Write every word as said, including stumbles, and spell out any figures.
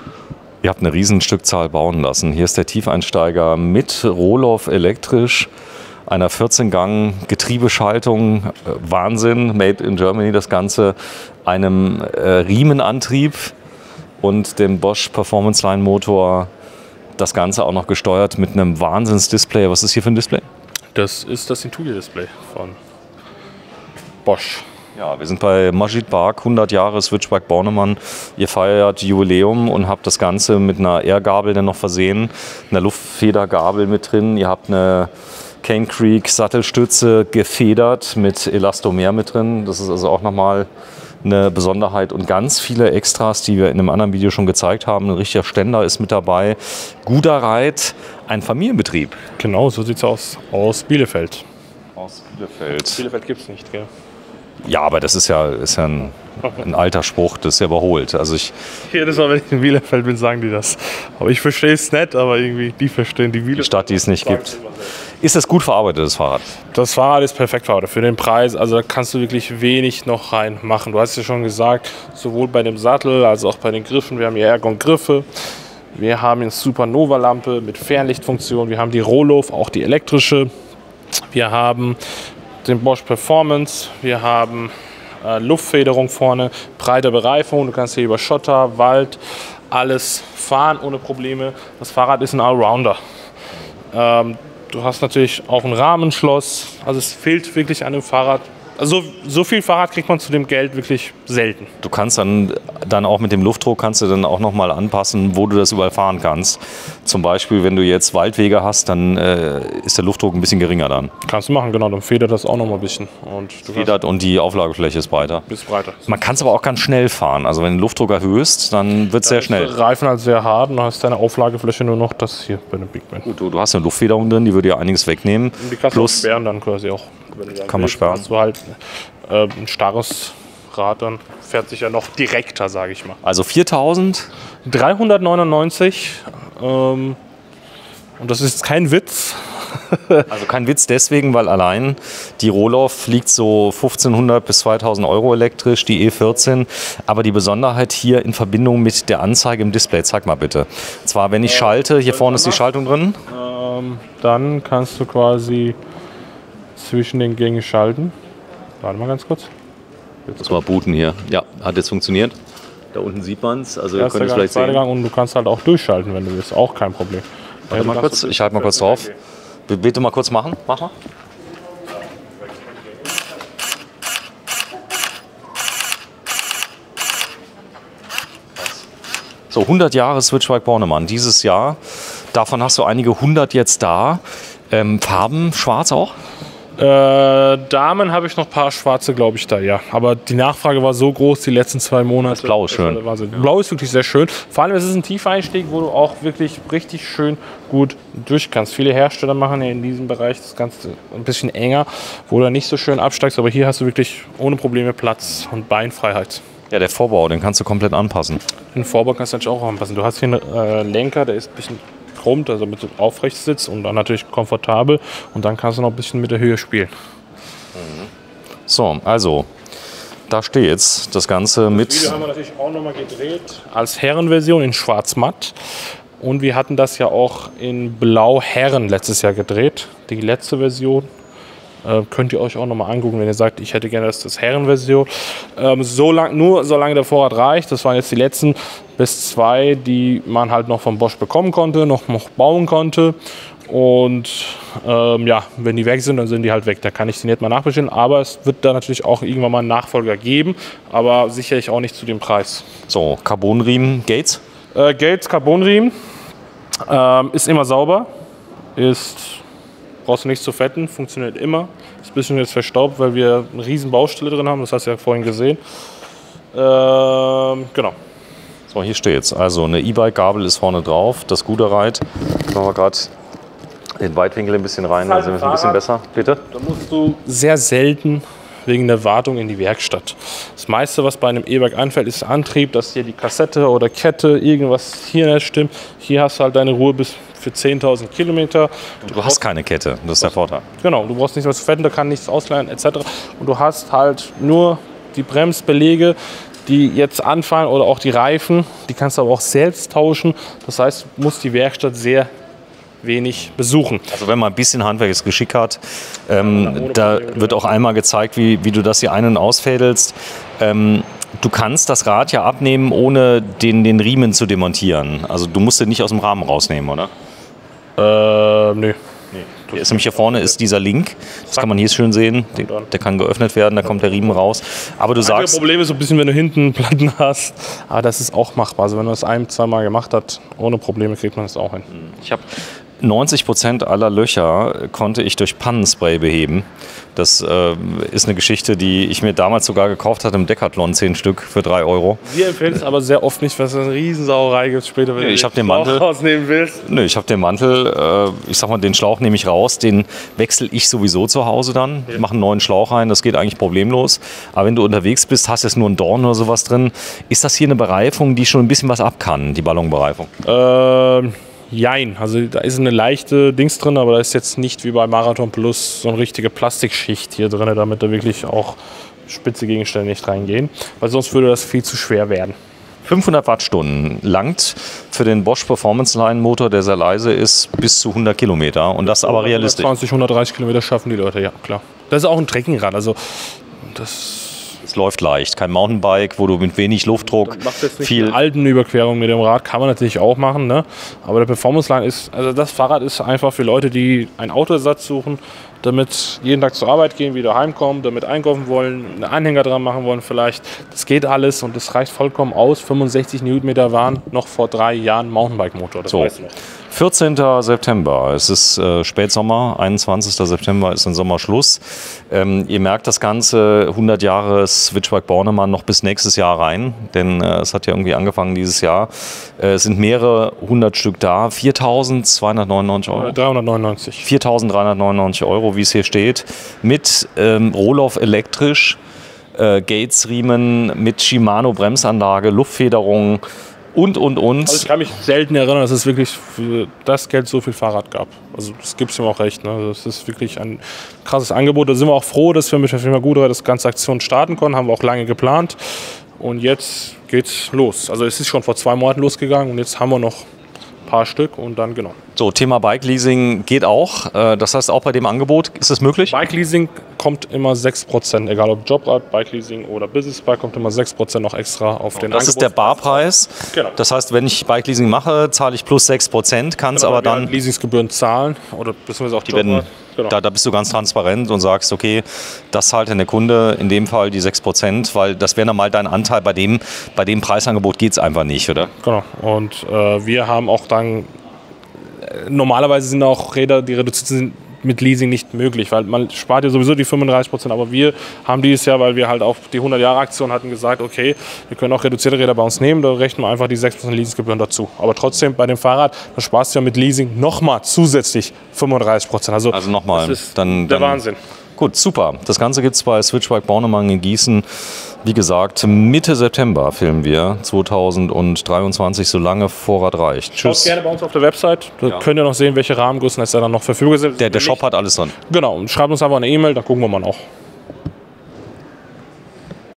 Ihr habt eine Riesenstückzahl bauen lassen. Hier ist der Tiefeinsteiger mit Rohloff elektrisch, einer vierzehn Gang Getriebeschaltung, Wahnsinn, made in Germany das Ganze, einem äh, Riemenantrieb und dem Bosch Performance Line Motor. Das Ganze auch noch gesteuert mit einem Wahnsinns-Display. Was ist hier für ein Display? Das ist das Intuitive-Display von Bosch. Ja, wir sind bei Majid Bark, hundert Jahre Switchback Bornemann. Ihr feiert Jubiläum und habt das Ganze mit einer Airgabel dann noch versehen, einer Luftfedergabel mit drin. Ihr habt eine Cane Creek Sattelstütze gefedert mit Elastomer mit drin. Das ist also auch nochmal eine Besonderheit und ganz viele Extras, die wir in einem anderen Video schon gezeigt haben. Ein richtiger Ständer ist mit dabei. Guter Reit, ein Familienbetrieb. Genau, so sieht es aus. Aus Bielefeld. Aus Bielefeld. Bielefeld gibt es nicht, gell? Ja, aber das ist ja, ist ja ein, ein alter Spruch, das ist ja überholt. Also ich, Jedes Mal, wenn ich in Bielefeld bin, sagen die das. Aber ich verstehe es nicht, aber irgendwie, die verstehen die Bielefeld. Die Stadt, die es nicht gibt. Ist das gut verarbeitet, das Fahrrad? Das Fahrrad ist perfekt verarbeitet für den Preis. Also da kannst du wirklich wenig noch reinmachen. Du hast ja schon gesagt, sowohl bei dem Sattel als auch bei den Griffen. Wir haben hier Ergon-Griffe. Wir haben eine Supernova-Lampe mit Fernlichtfunktion. Wir haben die Rohloff, auch die elektrische. Wir haben den Bosch Performance. Wir haben äh, Luftfederung vorne, breite Bereifung. Du kannst hier über Schotter, Wald, alles fahren ohne Probleme. Das Fahrrad ist ein Allrounder. Ähm, du hast natürlich auch ein Rahmenschloss. Also es fehlt wirklich an dem Fahrrad. Also so viel Fahrrad kriegt man zu dem Geld wirklich selten. Du kannst dann, dann auch mit dem Luftdruck kannst du dann auch noch mal anpassen, wo du das überall fahren kannst. Zum Beispiel, wenn du jetzt Waldwege hast, dann äh, ist der Luftdruck ein bisschen geringer dann. Kannst du machen, genau. Dann federt das auch noch mal ein bisschen. Und du federt und die Auflagefläche ist breiter. Ist breiter. Man kann es aber auch ganz schnell fahren. Also wenn du den Luftdruck erhöhst, dann wird es sehr schnell. Der Reifen halt sehr hart und dann hast deine Auflagefläche nur noch das hier bei dem Big Man. Gut, du, du hast eine Luftfederung drin, die würde ja einiges wegnehmen. Und die kannst du auch sperren dann quasi auch. Wenn du dann kann man sperren. Hast du halt äh, ein starres Rad, dann fährt sich ja noch direkter, sage ich mal. Also viertausend? dreihundertneunundneunzig. Ähm, und das ist kein Witz. Also kein Witz deswegen, weil allein die Rohloff liegt so fünfzehnhundert bis zweitausend Euro elektrisch, die E vierzehn. Aber die Besonderheit hier in Verbindung mit der Anzeige im Display, zeig mal bitte. Zwar, wenn ich schalte, hier vorne ist die Schaltung drin. Ähm, dann kannst du quasi zwischen den Gängen schalten. Warte mal ganz kurz. Jetzt muss mal booten hier. Ja, hat jetzt funktioniert. Da unten sieht man es. Also ihr könnt es vielleicht sehen. Gang und du kannst halt auch durchschalten, wenn du willst. Auch kein Problem. Warte mal kurz. Ich halte mal kurz drauf. Bitte mal kurz machen. Mach mal. So, hundert Jahre Switchback Bornemann dieses Jahr. Davon hast du einige hundert jetzt da. Ähm, Farben, schwarz auch? Äh, Damen habe ich noch ein paar schwarze, glaube ich, da, ja. Aber die Nachfrage war so groß die letzten zwei Monate. Das Blau ist schön. Ja. Blau ist wirklich sehr schön. Vor allem ist es ein Tiefeinstieg, wo du auch wirklich richtig schön gut durch kannst. Viele Hersteller machen ja in diesem Bereich das Ganze ein bisschen enger, wo du nicht so schön absteigst. Aber hier hast du wirklich ohne Probleme Platz und Beinfreiheit. Ja, der Vorbau, den kannst du komplett anpassen. Den Vorbau kannst du natürlich auch anpassen. Du hast hier einen äh, Lenker, der ist ein bisschen krumm, also mit so Aufrechtsitz und dann natürlich komfortabel. Und dann kannst du noch ein bisschen mit der Höhe spielen. So, also, da steht's. Das Ganze mit. Das Video haben wir natürlich auch nochmal gedreht als Herrenversion in Schwarz-Matt. Und wir hatten das ja auch in Blau-Herren letztes Jahr gedreht. Die letzte Version. Äh, könnt ihr euch auch nochmal angucken, wenn ihr sagt, ich hätte gerne das, das Herrenversion. Ähm, so lang, nur solange der Vorrat reicht. Das waren jetzt die letzten bis zwei, die man halt noch von Bosch bekommen konnte, noch, noch bauen konnte. Und ähm, ja, wenn die weg sind, dann sind die halt weg. Da kann ich sie nicht mal nachbestellen. Aber es wird da natürlich auch irgendwann mal einen Nachfolger geben. Aber sicherlich auch nicht zu dem Preis. So, Carbonriemen, Gates? Äh, Gates, Carbonriemen. Ähm, ist immer sauber. Ist... Brauchst du nichts zu fetten, funktioniert immer. Ist ein bisschen jetzt verstaubt, weil wir eine riesen Baustelle drin haben, das hast du ja vorhin gesehen. Ähm, genau. So, hier steht's. Also eine E-Bike-Gabel ist vorne drauf, das gute Reit. Machen wir gerade den Weitwinkel ein bisschen rein, dann sind wir ein bisschen besser. Bitte? Da musst du sehr selten wegen der Wartung in die Werkstatt. Das meiste, was bei einem E-Bike einfällt, ist der Antrieb, dass hier die Kassette oder Kette, irgendwas hier nicht stimmt. Hier hast du halt deine Ruhe bis für zehntausend Kilometer. Du, du hast keine Kette, das ist der Vorteil. Genau, du brauchst nichts mehr zu fetten, da kann nichts ausleihen et cetera. Und du hast halt nur die Bremsbeläge, die jetzt anfallen oder auch die Reifen, die kannst du aber auch selbst tauschen. Das heißt, du musst die Werkstatt sehr wenig besuchen. Also wenn man ein bisschen handwerkliches Geschick hat, ähm, da wird auch einmal gezeigt, wie, wie du das hier ein- und ausfädelst. Ähm, du kannst das Rad ja abnehmen, ohne den, den Riemen zu demontieren. Also du musst den nicht aus dem Rahmen rausnehmen, oder? Äh, nö. Der ist nämlich hier vorne ist dieser Link, das kann man hier schön sehen, der, der kann geöffnet werden, da kommt der Riemen raus. Aber du Das sagst, Problem ist so ein bisschen, wenn du hinten Platten hast, aber das ist auch machbar. Also wenn man das ein-, zweimal gemacht hat, ohne Probleme kriegt man das auch hin. ich habe neunzig Prozent aller Löcher konnte ich durch Pannenspray beheben. Das äh, ist eine Geschichte, die ich mir damals sogar gekauft hatte im Decathlon, zehn Stück für drei Euro. Wir empfehlen es aber sehr oft nicht, weil es eine Riesensauerei gibt später, wenn Nee, du ich den hab den Schlauch Mantel. rausnehmen willst. Nö, ich habe den Mantel, äh, ich sag mal, den Schlauch nehme ich raus, den wechsle ich sowieso zu Hause dann, mache einen neuen Schlauch rein, das geht eigentlich problemlos. Aber wenn du unterwegs bist, hast jetzt nur einen Dorn oder sowas drin, ist das hier eine Bereifung, die schon ein bisschen was ab kann, die Ballonbereifung? Ähm, jein, also da ist eine leichte Dings drin, aber da ist jetzt nicht wie bei Marathon Plus so eine richtige Plastikschicht hier drin, damit da wirklich auch spitze Gegenstände nicht reingehen, weil sonst würde das viel zu schwer werden. fünfhundert Wattstunden langt für den Bosch Performance Line Motor, der sehr leise ist, bis zu hundert Kilometer. Und das aber realistisch. hundertzwanzig, hundertdreißig Kilometer schaffen die Leute, ja klar. Das ist auch ein Trekkingrad, also das Es läuft leicht, kein Mountainbike, wo du mit wenig Luftdruck macht jetzt nicht viel... eine Alpenüberquerung mit dem Rad, kann man natürlich auch machen, ne? Aber der Performance Line ist, also das Fahrrad ist einfach für Leute, die einen Autoersatz suchen, damit jeden Tag zur Arbeit gehen, wieder heimkommen, damit einkaufen wollen, einen Anhänger dran machen wollen vielleicht. Das geht alles und das reicht vollkommen aus. fünfundsechzig Newtonmeter waren noch vor drei Jahren Mountainbike-Motor, das So. weißt du noch. vierzehnten September, es ist äh, Spätsommer, einundzwanzigsten September ist ein Sommerschluss. Ähm, ihr merkt das Ganze, hundert Jahre Switchback Bornemann noch bis nächstes Jahr rein, denn äh, es hat ja irgendwie angefangen dieses Jahr. Äh, es sind mehrere hundert Stück da, viertausendzweihundertneunundneunzig Euro. dreihundertneunundneunzig. viertausenddreihundertneunundneunzig Euro, wie es hier steht, mit ähm, Rohloff elektrisch, äh, Gates-Riemen, mit Shimano-Bremsanlage, Luftfederung und, und, und. Also ich kann mich selten erinnern, dass es wirklich für das Geld so viel Fahrrad gab. Also das gibt es ihm auch recht. Ne? Also das ist wirklich ein krasses Angebot. Da sind wir auch froh, dass wir mit der Firma Gudera das ganze Aktion starten konnten. Haben wir auch lange geplant. Und jetzt geht's los. Also es ist schon vor zwei Monaten losgegangen und jetzt haben wir noch ein paar Stück und dann genau. So, Thema Bike-Leasing geht auch. Äh, Das heißt, auch bei dem Angebot ist es möglich? Bike-Leasing kommt immer sechs Prozent, egal ob Jobrad, Bike-Leasing oder Business-Bike, kommt immer sechs Prozent noch extra auf den Das ist der Barpreis. Genau. Das heißt, wenn ich Bike-Leasing mache, zahle ich plus sechs Prozent, kann es aber dann... Leasingsgebühren zahlen oder beziehungsweise auch Die werden, Jobrad. Genau. da, da bist du ganz transparent und sagst, okay, das zahlt denn der Kunde, in dem Fall die sechs Prozent, weil das wäre normal dein Anteil. Bei dem, bei dem Preisangebot geht es einfach nicht, oder? Genau. Und äh, wir haben auch dann, äh, normalerweise sind auch Räder, die reduziert sind, mit Leasing nicht möglich, weil man spart ja sowieso die fünfunddreißig Prozent, aber wir haben dieses Jahr, weil wir halt auch die hundert-Jahre-Aktion hatten, gesagt, okay, wir können auch reduzierte Räder bei uns nehmen, da rechnen wir einfach die sechs Prozent Leasingsgebühren dazu. Aber trotzdem bei dem Fahrrad, da sparst du ja mit Leasing nochmal zusätzlich fünfunddreißig Prozent. Also, Also nochmal, das ist dann, der dann Wahnsinn. Gut, super. Das Ganze gibt es bei Switchback Bornemann in Gießen. Wie gesagt, Mitte September filmen wir zweitausenddreiundzwanzig, solange Vorrat reicht. Schaut Tschüss. gerne bei uns auf der Website, da Ja. könnt ihr noch sehen, welche Rahmengrößen es da dann noch verfügbar sind. Der, der Shop hat alles drin. Genau, und schreibt uns einfach eine E-Mail, da gucken wir mal auch.